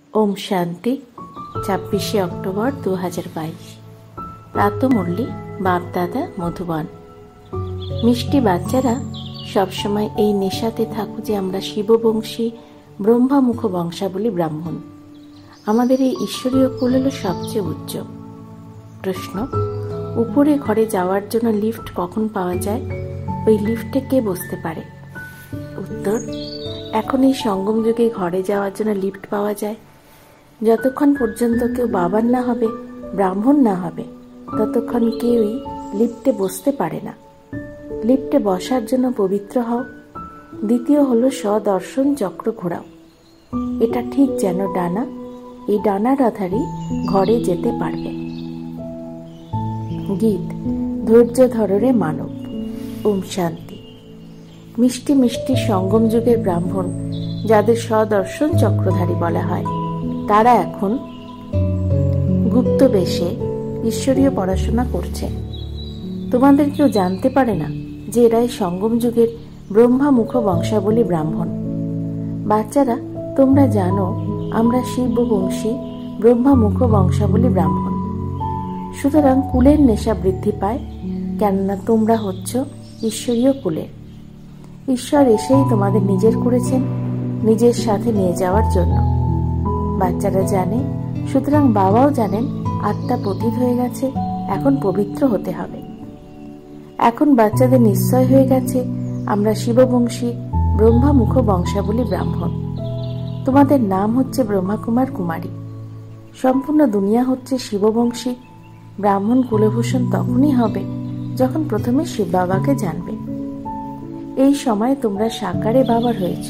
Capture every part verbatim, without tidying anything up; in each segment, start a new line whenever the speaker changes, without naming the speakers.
ओम शांति। ছাব্বিশে অক্টোবর দু হাজার বাইশ। প্রাতমূল্যী বাপদাদা মধুবন। মিষ্টি বাচ্চারা সবসময় এই নেশাতে থাকো যে আমরা শিববংশী ব্রহ্মামুখ বংশাবলী ব্রাহ্মণ। আমাদের এই ঈশ্বরীয় কুল হল সবচেয়ে উচ্চ। প্রশ্ন, উপরে ঘরে যাওয়ার জন্য লিফট কখন পাওয়া যায়? ওই লিফটে কে বসতে পারে? উত্তর, এখন এই সঙ্গম যুগে ঘরে যাওয়ার জন্য লিফট পাওয়া যায়। যতক্ষণ পর্যন্ত কেউ বাবার না হবে, ব্রাহ্মণ না হবে, ততক্ষণ কেউই লিফটে বসতে পারে না। লিফটে বসার জন্য পবিত্র হও। দ্বিতীয় হলো স্বদর্শন চক্র ঘোরাও। এটা ঠিক যেন ডানা, এই ডানার আধারই ঘরে যেতে পারবে। গীত, ধৈর্য ধরো রে মানব। ওম শান্তি। মিষ্টি মিষ্টি সঙ্গম যুগের ব্রাহ্মণ, যাদের স্বদর্শন চক্রধারী বলা হয়, তারা এখন গুপ্ত বেশে ঈশ্বরীয় পড়াশোনা করছে। তোমাদের কেউ জানতে পারে না যে এরাই সঙ্গম যুগের ব্রহ্মামুখ বংশাবলী ব্রাহ্মণ। বাচ্চারা, তোমরা জানো আমরা শিববংশী ব্রহ্মামুখ বংশাবলী ব্রাহ্মণ। সুতরাং কুলের নেশা বৃদ্ধি পায়, কেননা তোমরা হচ্ছ ঈশ্বরীয় কুলের। ঈশ্বর এসেই তোমাদের নিজের করেছেন, নিজের সাথে নিয়ে যাওয়ার জন্য। বাচ্চারা জানে, সুতরাং বাবাও জানেন আত্মা পতিত হয়ে গেছে, এখন পবিত্র হতে হবে। এখন বাচ্চাদের নিশ্চয় হয়ে গেছে আমরা শিববংশী ব্রহ্মামুখ বংশাবলী ব্রাহ্মণ। তোমাদের নাম হচ্ছে ব্রহ্মাকুমার কুমারী। সম্পূর্ণ দুনিয়া হচ্ছে শিববংশী ব্রাহ্মণ কুলভূষণ তখনই হবে যখন প্রথমে শিব বাবাকে জানবে। এই সময় তোমরা সাকারে বাবার হয়েছ।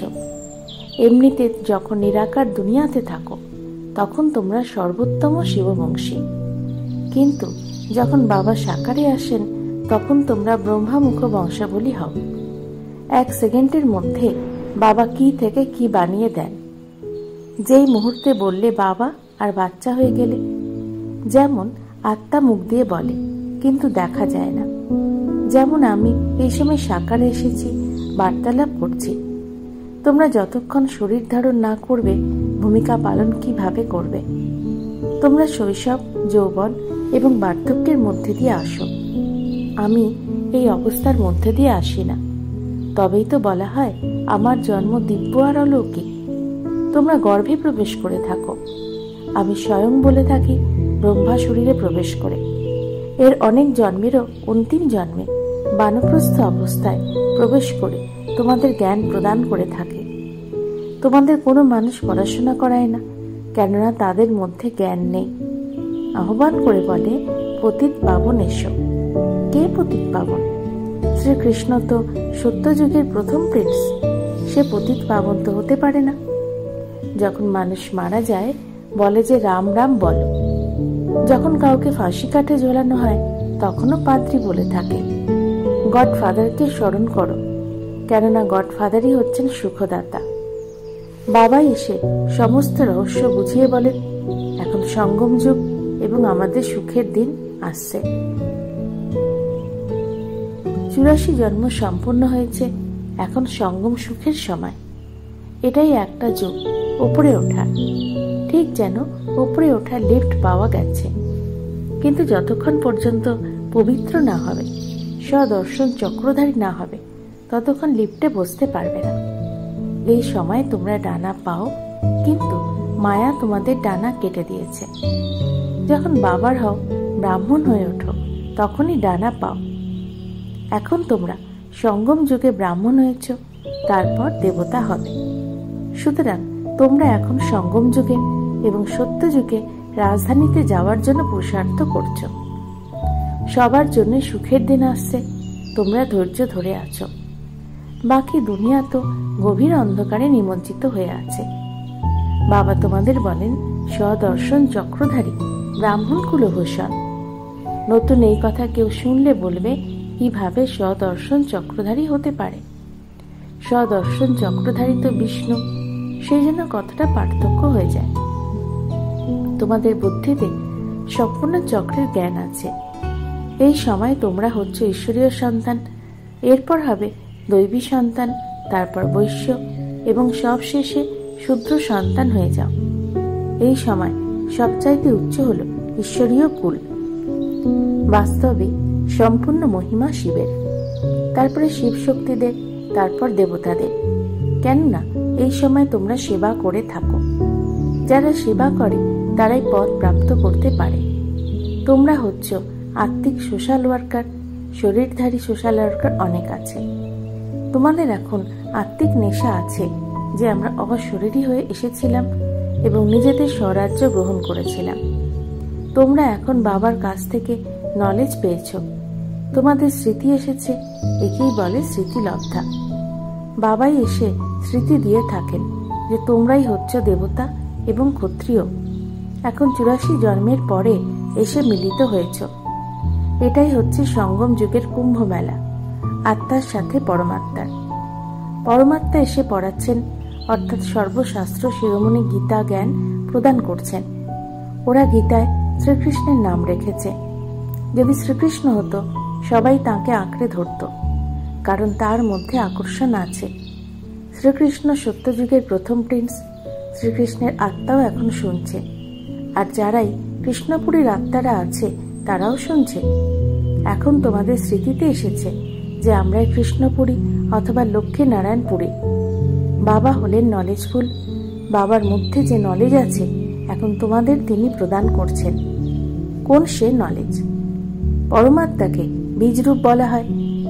এমনিতে যখন নিরাকার দুনিয়াতে থাকো তখন তোমরা সর্বোত্তম শিববংশী, কিন্তু যখন বাবা সাকারে আসেন তখন তোমরা ব্রহ্মামুখ বংশাবলী হও। এক সেকেন্ডের মধ্যে বাবা কি থেকে কি বানিয়ে দেন। যেই মুহূর্তে বললে বাবা আর বাচ্চা হয়ে গেলে। যেমন আত্মা মুখ দিয়ে বলে কিন্তু দেখা যায় না। যেমন আমি এই সময় সাকারে এসেছি, বার্তালাপ করছি। তোমরা যতক্ষণ শরীর ধারণ না করবে ভূমিকা পালন কিভাবে করবে? তোমরা শৈশব, যৌবন এবং বার্ধক্যের মধ্যে দিয়ে আসো। আমি এই অবস্থার মধ্যে দিয়ে আসি না। তবেই তো বলা হয় আমার জন্ম দিব্য আর অলৌকিক। তোমরা গর্ভে প্রবেশ করে থাকো। আমি স্বয়ং বলে থাকি ব্রহ্মা শরীরে প্রবেশ করে। এর অনেক জন্মেরও অন্তিম জন্মে বানপ্রস্থ অবস্থায় প্রবেশ করে তোমাদের জ্ঞান প্রদান করে থাকে। তোমাদের কোনো মানুষ পড়াশোনা করায় না, কেননা তাদের মধ্যে জ্ঞান নেই। আহ্বান করে বলে, পতিত পাবন এসো। কে পতিত পাবন? শ্রীকৃষ্ণ তো সত্যযুগের প্রথম প্রিন্স। সে পতিত পাবন তো হতে পারে না। যখন মানুষ মারা যায় বলে যে রাম রাম বলো। যখন কাউকে ফাঁসি কাঠে ঝোলানো হয় তখনও পাদ্রী বলে থাকে গডফাদারকে স্মরণ করো, কেননা গডফাদারই হচ্ছেন সুখদাতা। বাবা এসে সমস্ত রহস্য বুঝিয়ে বলেন এখন সঙ্গম যুগ এবং আমাদের সুখের দিন আসছে। চুরাশি জন্ম সম্পূর্ণ হয়েছে, এখন সঙ্গম সুখের সময়। এটাই একটা যুগ উপরে ওঠা, ঠিক যেন উপরে ওঠা লিফট পাওয়া গেছে। কিন্তু যতক্ষণ পর্যন্ত পবিত্র না হবে, স্বদর্শন চক্রধারী না হবে, ততক্ষণ লিফটে বসতে পারবে না। এই সময় তোমরা ডানা পাও, কিন্তু মায়া তোমাদের ডানা কেটে দিয়েছে। যখন বাবার হও, ব্রাহ্মণ হয়ে ওঠো, তখনই ডানা পাও। এখন তোমরা সঙ্গম যুগে ব্রাহ্মণ হয়েছ, তারপর দেবতা হবে। সুতরাং তোমরা এখন সঙ্গম যুগে এবং সত্য যুগে রাজধানীতে যাওয়ার জন্য পুরুষার্থ করছো। সবার জন্য সুখের দিন আসছে, তোমরা ধৈর্য ধরে আছো। বাকি দুনিয়া তো গভীর অন্ধকারে নিমজ্জিত হয়ে আছে। বাবা তোমাদের বলেন স্বদর্শন চক্রধারী ব্রাহ্মণ কুলভূষণ। নতুন এই কথা কেউ শুনলে বলবে কিভাবে স্বদর্শন চক্রধারী হতে পারে? স্বদর্শন চক্রধারী তো বিষ্ণু, সেই জন্য কথাটা পার্থক্য হয়ে যায়। তোমাদের বুদ্ধিতে সম্পূর্ণ চক্রের জ্ঞান আছে। এই সময় তোমরা হচ্ছ ঈশ্বরীয় সন্তান, এরপর হবে দৈবী সন্তান, তারপর বৈশ্য এবং সবশেষে শূদ্র সন্তান হয়ে যাও। এই সময় সবচাইতে উচ্চ হল ঈশ্বরীয় কুল, বাস্তবে সম্পূর্ণ মহিমা শিবের, তারপরে শিব শক্তিদের, তারপর দেবতাদের। কেননা এই সময় তোমরা সেবা করে থাকো। যারা সেবা করে তারাই পদ প্রাপ্ত করতে পারে। তোমরা হচ্ছ আত্মিক সোশ্যাল ওয়ার্কার, শরীরধারী সোশ্যাল ওয়ার্কার অনেক আছে। তোমাদের এখন আত্মিক নেশা আছে যে আমরা অশরীরী হয়ে এসেছিলাম এবং নিজেদের স্বরাজ্য গ্রহণ করেছিলাম। তোমরা এখন বাবার কাছ থেকে নলেজ পেয়েছ, তোমাদের স্মৃতি এসেছে, একেই বলে স্মৃতিলব্ধা। বাবাই এসে স্মৃতি দিয়ে থাকেন যে তোমরাই হচ্ছ দেবতা এবং ক্ষত্রিয়। এখন চুরাশি জন্মের পরে এসে মিলিত হয়েছ। এটাই হচ্ছে সঙ্গম যুগের কুম্ভ মেলা, আত্মার সাথে পরমাত্মার। পরমাত্মা এসে পড়াচ্ছেন, অর্থাৎ সর্বশাস্ত্র শিরোমণি গীতা জ্ঞান প্রদান করছেন। ওরা গীতায় শ্রীকৃষ্ণের নাম রেখেছে। যদি শ্রীকৃষ্ণ হতো সবাই তাকে আঁকড়ে ধরত, কারণ তার মধ্যে আকর্ষণ আছে। শ্রীকৃষ্ণ সত্যযুগের প্রথম প্রিন্স। শ্রীকৃষ্ণের আত্মাও এখন শুনছে, আর যারাই কৃষ্ণপুরীর আত্মারা আছে তারাও শুনছে। এখন তোমাদের স্মৃতিতে এসেছে যে আমরাই কৃষ্ণপুরী অথবা লক্ষ্মী নারায়ণপুরী। বাবা হলেন নলেজফুল। বাবার মধ্যে যে নলেজ আছে এখন তোমাদের তিনি প্রদান করছেন। কোন সে নলেজ? পরমাত্মাকে বীজরূপ বলা হয়।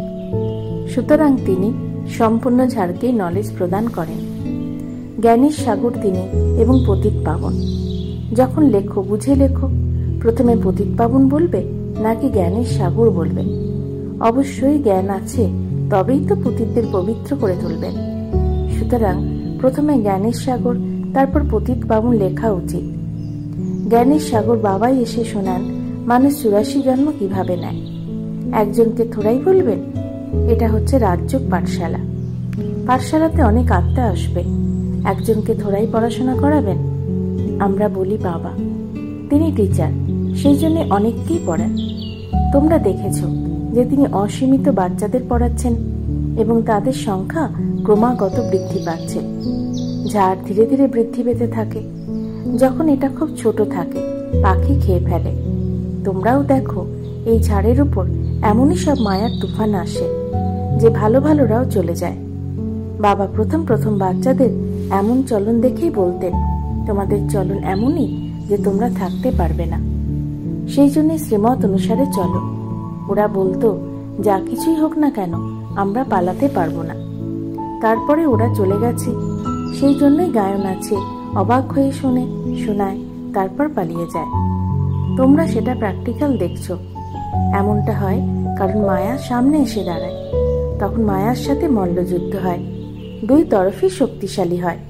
সুতরাং তিনি সম্পূর্ণ ঝাড়কেই নলেজ প্রদান করেন। জ্ঞানীর সাগর তিনি এবং পতিত পাবন। যখন লেখো বুঝে লেখো, প্রথমে পতিত পাবন বলবে নাকি জ্ঞানের সাগর বলবে? অবশ্যই জ্ঞান আছে, তবেই তো পতিতদের পবিত্র করে তুলবেন। সুতরাং প্রথমে জ্ঞানের সাগর, তারপর পতিত পাবন লেখা উচিত। জ্ঞানের সাগর বাবাই এসে শোনান মানুষ চুরাশি জন্ম কিভাবে নেয়। একজনকে থোড়াই বলবেন। এটা হচ্ছে রাজযোগ পাঠশালা। পাঠশালাতে অনেক আত্মা আসবে, একজনকে থোড়াই পড়াশোনা করাবেন? আমরা বলি বাবা, তিনি টিচার, সেই জন্য অনেককেই পড়ান। তোমরা দেখেছ যে তিনি অসীমিত বাচ্চাদের পড়াচ্ছেন এবং তাদের সংখ্যা ক্রমাগত বৃদ্ধি পাচ্ছে। ঝাড় ধীরে ধীরে বৃদ্ধি পেতে থাকে। যখন এটা খুব ছোট থাকে পাখি খেয়ে ফেলে। তোমরাও দেখো এই ঝাড়ের উপর এমনই সব মায়ার তুফান আসে যে ভালো ভালোরাও চলে যায়। বাবা প্রথম প্রথম বাচ্চাদের এমন চলন দেখেই বলতেন, তোমাদের চলন এমনই যে তোমরা থাকতে পারবে না, সেই জন্য শ্রীমত অনুসারে চলো। ওরা বলতো যা কিছুই হোক না কেন আমরা পালাতে পারবো না। তারপরে ওরা চলে গেছে, সেই জন্যই গায়ন আছে, অবাক হয়ে শোনে, শোনায়, তারপর পালিয়ে যায়। তোমরা সেটা প্র্যাকটিক্যাল দেখছো। এমনটা হয় কারণ মায়া সামনে এসে দাঁড়ায়। তখন মায়ার সাথে মল্লযুদ্ধ হয়, দুই তরফই শক্তিশালী হয়।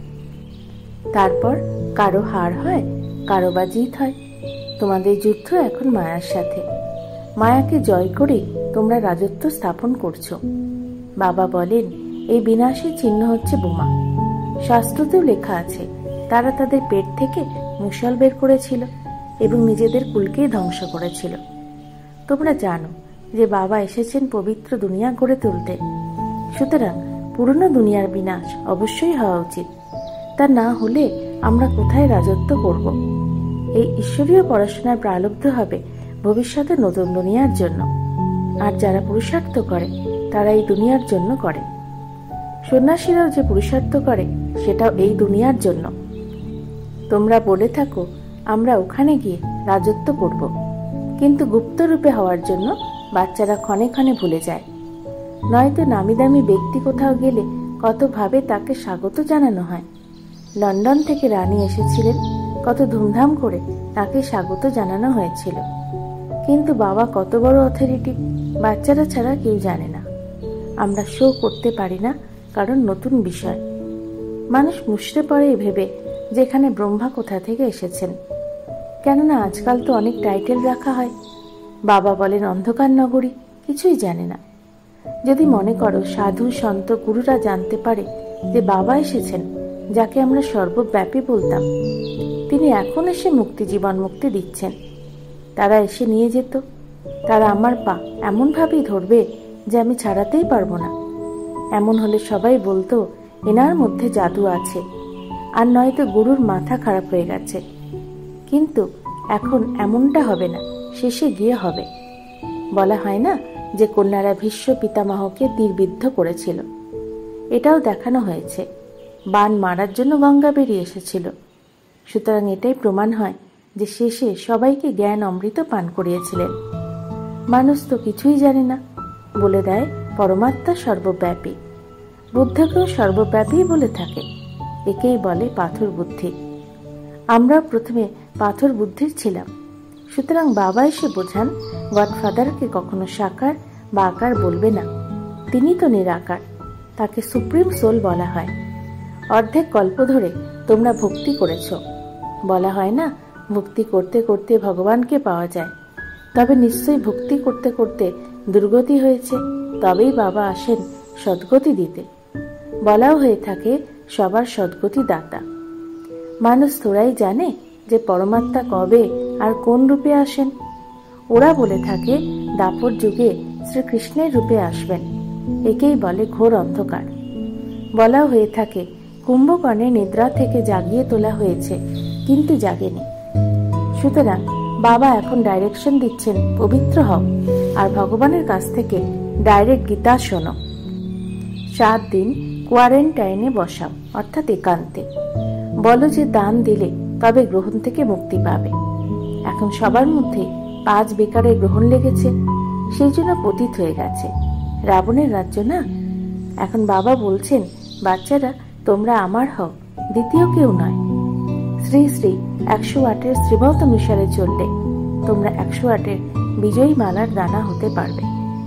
তারপর কারো হার হয়, কারো বা জিত হয়। তোমাদের যুদ্ধ এখন মায়ার সাথে। মায়াকে জয় করে তোমরা রাজত্ব স্থাপন করছো। বাবা বলেন এই বিনাশের চিহ্ন হচ্ছে বোমা। শাস্ত্রতেও লেখা আছে তারা তাদের পেট থেকে মুষল বের করেছিল এবং নিজেদের কুলকেই ধ্বংস করেছিল। তোমরা জানো যে বাবা এসেছেন পবিত্র দুনিয়া গড়ে তুলতে। সুতরাং পুরনো দুনিয়ার বিনাশ অবশ্যই হওয়া উচিত। তা না হলে আমরা কোথায় রাজত্ব করব? এই ঈশ্বরীয় পড়াশোনার প্রারব্ধ হবে ভবিষ্যতে নতুন দুনিয়ার জন্য। আর যারা পুরুষার্থ করে তারা এই দুনিয়ার জন্য করে। সন্ন্যাসীরাও যে পুরুষার্থ করে সেটাও এই দুনিয়ার জন্য। তোমরা বলে থাকো আমরা ওখানে গিয়ে রাজত্ব করব, কিন্তু গুপ্তরূপে হওয়ার জন্য বাচ্চারা ক্ষণে ক্ষণে ভুলে যায়। নয়তো নামি দামি ব্যক্তি কোথাও গেলে কত ভাবে তাকে স্বাগত জানানো হয়। লন্ডন থেকে রানী এসেছিলেন, কত ধুমধাম করে তাকে স্বাগত জানানো হয়েছিল। কিন্তু বাবা কত বড় অথরিটি বাচ্চারা ছাড়া কেউ জানে না। আমরা শো করতে পারি না কারণ নতুন বিষয়। মানুষ মুষড়ে পড়ে ভেবে যেখানে ব্রহ্মা কোথা থেকে এসেছেন। কেননা আজকাল তো অনেক টাইটেল রাখা হয়। বাবা বলেন অন্ধকার নগরী, কিছুই জানে না। যদি মনে করো সাধু সন্ত গুরুরা জানতে পারে যে বাবা এসেছেন, যাকে আমরা সর্বব্যাপী বলতাম, তিনি এখন এসে মুক্তি জীবন মুক্তি দিচ্ছেন, তারা এসে নিয়ে যেত। তারা আমার পা এমনভাবেই ধরবে যে আমি ছাড়াতেই পারবো না। এমন হলে সবাই বলতো এনার মধ্যে জাদু আছে, আর নয়তো গুরুর মাথা খারাপ হয়ে গেছে। কিন্তু এখন এমনটা হবে না, শেষে গিয়ে হবে। বলা হয় না যে কন্যারা ভীষ্ম পিতামহকে তীরবিদ্ধ করেছিল, এটাও দেখানো হয়েছে। বান মারার জন্য গঙ্গা বেরিয়ে এসেছিল। সুতরাং এটাই প্রমাণ হয় যে শেষে সবাইকে জ্ঞান অমৃত পান করিয়েছিলেন। মানুষ তো কিছুই জানে না, বলে দেয় পরমাত্মা সর্বব্যাপী। বুদ্ধকেও সর্বব্যাপী বলে থাকে, একেই বলে পাথর বুদ্ধি। আমরা প্রথমে পাথর বুদ্ধির ছিলাম। সুতরাং বাবা এসে বোঝান গডফাদারকে কখনো সাকার বা আকার বলবে না, তিনি তো নিরাকার, তাকে সুপ্রিম সোল বলা হয়। অর্ধেক কল্প ধরে তোমরা ভক্তি করেছ। বলা হয় না ভক্তি করতে করতে ভগবানকে পাওয়া যায়, তবে নিশ্চয়ই ভক্তি করতে করতে দুর্গতি হয়েছে, তবেই বাবা আসেন সদ্গতি দিতে। বলাও হয়ে থাকে সবার সদ্গতি দাতা। মানুষ তোরাই জানে যে পরমাত্মা কবে আর কোন রূপে আসেন। ওরা বলে থাকে দাপর যুগে শ্রীকৃষ্ণের রূপে আসবেন, একেই বলে ঘোর অন্ধকার। বলাও হয়ে থাকে কুম্ভকর্ণে নিদ্রা থেকে জাগিয়ে তোলা হয়েছে, কিন্তু জাগেনি। সুতরাং বাবা এখন ডাইরেকশন দিচ্ছেন পবিত্র হও আর ভগবানের কাছ থেকে ডাইরেক্ট গীতা শোনো। সাত দিন কোয়ারেন্টাইনে বসাও, অর্থাৎ একান্তে। বলো যে দান দিলে তবে গ্রহণ থেকে মুক্তি পাবে। এখন সবার মধ্যে পাঁচ বেকারের গ্রহণ লেগেছে, সেই জন্য পতিত হয়ে গেছে। রাবণের রাজ্য না। এখন বাবা বলছেন বাচ্চারা তোমরা আমার হও, দ্বিতীয় কেউ নয়। শ্রী শ্রী একশো আটের শ্রীমত অনুসারে চললে তোমরা একশো আটের বিজয়ী মালার দানা হতে পারবে।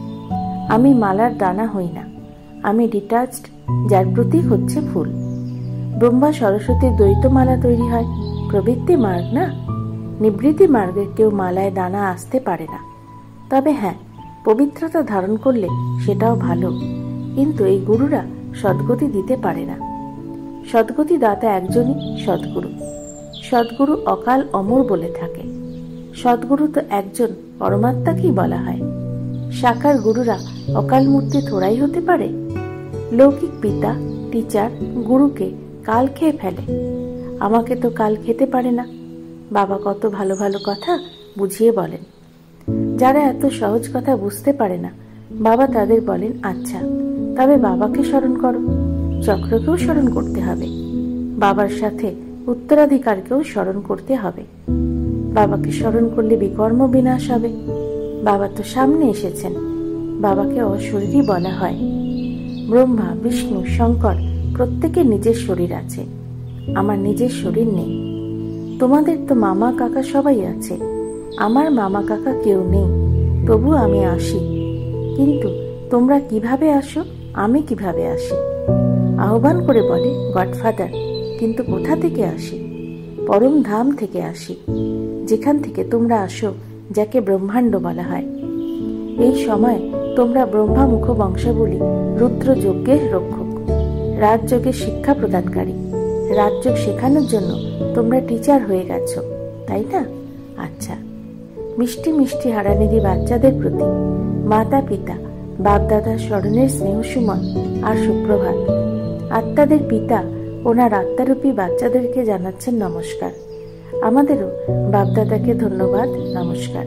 আমি মালার দানা হই না, আমি ডিটাচড, যার প্রতীক হচ্ছে ফুল। ব্রহ্মা সরস্বতীর দ্বৈত মালা তৈরি হয়, প্রবৃত্তি মার্গ না। নিবৃত্তি মার্গের কেউ মালায় দানা আসতে পারে না। তবে হ্যাঁ, পবিত্রতা ধারণ করলে সেটাও ভালো, কিন্তু এই গুরুরা সদ্গতি দিতে পারে না। সদ্গতি দাতা একজনই, সদ্গুরু। সদ্গুরু অকাল অমর বলে থাকে। সদ্গুরু তো একজন পরমাত্মাকেই বলা হয়। সাকার গুরুরা অকাল মূর্তি থোড়াই হতে পারে। লৌকিক পিতা টিচার গুরুকে কাল খেয়ে ফেলে, আমাকে তো কাল খেতে পারে না। বাবা কত ভালো ভালো কথা বুঝিয়ে বলেন। যারা এত সহজ কথা বুঝতে পারে না, বাবা তাদের বলেন আচ্ছা তবে বাবাকে স্মরণ করো। চক্রকেও স্মরণ করতে হবে, বাবার সাথে উত্তরাধিকারকেও স্মরণ করতে হবে। বাবাকে স্মরণ করলে বিকর্ম বিনাশ হবে। বাবা তো সামনে এসেছেন, বাবাকে অশরীরই বলা হয়। ব্রহ্মা বিষ্ণু শঙ্কর প্রত্যেকের নিজের শরীর আছে, আমার নিজের শরীর নেই। তোমাদের তো মামা কাকা সবাই আছে, আমার মামা কাকা কেউ নেই, তবু আমি আসি। কিন্তু তোমরা কিভাবে আসো, আমি কিভাবে আসি? আহ্বান করে বলে গডফাদার, কিন্তু কোথা থেকে আসি? পরম ধাম থেকে আসি, যেখান থেকে তোমরা আসো, যাকে ব্রহ্মাণ্ড বলা হয়। এই সময় তোমরা ব্রহ্মা মুখ বংশাবলী রুদ্র যজ্ঞের রক্ষক, রাজযোগের শিক্ষা প্রদানকারী। রাজযোগ শেখানোর জন্য তোমরা টিচার হয়ে গেছো, তাই না? আচ্ছা, মিষ্টি মিষ্টি হারানিধি বাচ্চাদের প্রতি মাতা পিতা বাপদাদার স্মরণের স্নেহ সুমন আর সুপ্রভাত। আত্মাদের পিতা ওনার আত্মারূপী বাচ্চাদেরকে জানাচ্ছেন নমস্কার। আমাদেরও বাপদাদাকে ধন্যবাদ, নমস্কার।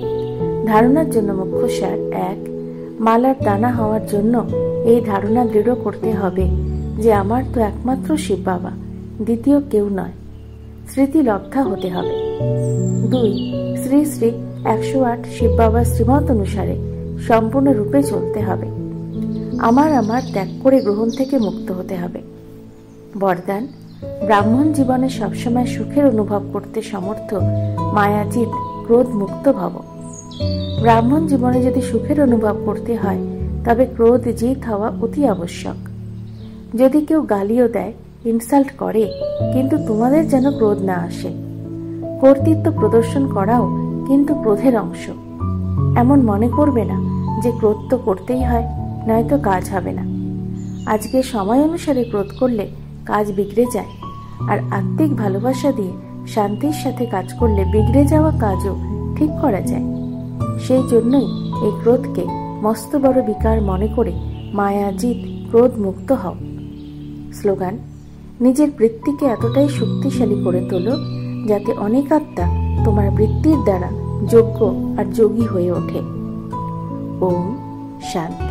ধারণার জন্য মুখ্য সার এক, মালার দানা হওয়ার জন্য এই ধারণা দৃঢ় করতে হবে যে আমার তো একমাত্র শিব বাবা, দ্বিতীয় কেউ নয়। স্মৃতি লব্ধা হতে হবে। দুই, শ্রী শ্রী একশো আট শিব বাবার শ্রীমত অনুসারে সম্পূর্ণরূপে চলতে হবে। আমার আমার ত্যাগ করে গ্রহণ থেকে মুক্ত হতে হবে। বরদান, ব্রাহ্মণ জীবনে সবসময় সুখের অনুভব করতে সমর্থ মায়াজিৎ ক্রোধ মুক্ত ভব। ব্রাহ্মণ জীবনে যদি সুখের অনুভব করতে হয় তবে ক্রোধ জিত হওয়া অতি আবশ্যক। যদি কেউ গালিও দেয়, ইনসাল্ট করে, কিন্তু তোমাদের যেন ক্রোধ না আসে। কর্তৃত্ব প্রদর্শন করাও কিন্তু ক্রোধের অংশ। এমন মনে করবে না যে ক্রোধ তো করতেই হয়, নয়তো কাজ হবে না। আজকে সময় অনুসারে ক্রোধ করলে কাজ বিগড়ে যায়, আর আত্মিক ভালোবাসা দিয়ে শান্তির সাথে কাজ করলে বিগড়ে যাওয়া কাজও ঠিক করা যায়। সেই জন্যই এই ক্রোধকে মস্ত বড় বিকার মনে করে মায়াজিৎ ক্রোধ মুক্ত হও। স্লোগান, নিজের বৃত্তিকে এতটাই শক্তিশালী করে তোলো যাতে অনেক আত্মা তোমার বৃত্তির দ্বারা যোগ্য আর যোগী হয়ে ওঠে। ওম শান্তি।